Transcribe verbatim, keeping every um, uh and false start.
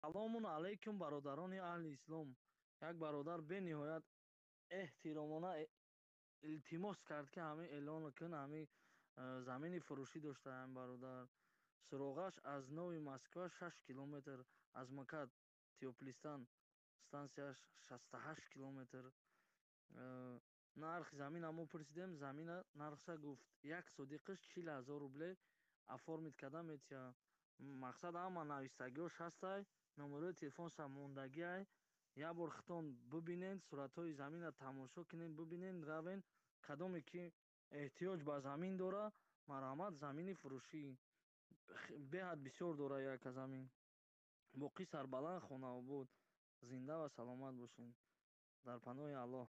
салому алайкум бародарони аҳли ислом. Як бародар бениҳоят эҳтиромона э- илтимос кард, ки ҳамин эълон кун, ҳамин э, замини фурӯшӣ доштаам бародар. Суроғаш аз Нови Москва шаш километр, аз Макат Теоплистан стансияш шасту ҳашт километр. Э, нархи заминамо пурсидем, замина нархша гуфт як содиқаш чил ҳазор рубле оформит карда метия. Мақсад ама навистагиҳош ҳастай, номерои телефонша мондагиай. Як бор хитон бубинед, суратҳои замина тамошо кунед, бубинед, равен кадоме ки эҳтиёҷ ба замин дора, марҳамат замини фурӯшӣ х- беҳад бисёр дора як замин. Боқӣ сарбаланд, хонаобод, зинда ва саломат бошед. Дар паноҳи Аллоҳ.